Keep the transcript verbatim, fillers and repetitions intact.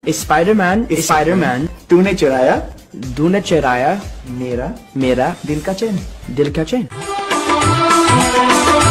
Spiderman Spiderman तूने चुराया तूने चुराया मेरा मेरा दिल का चैन दिल का चैन।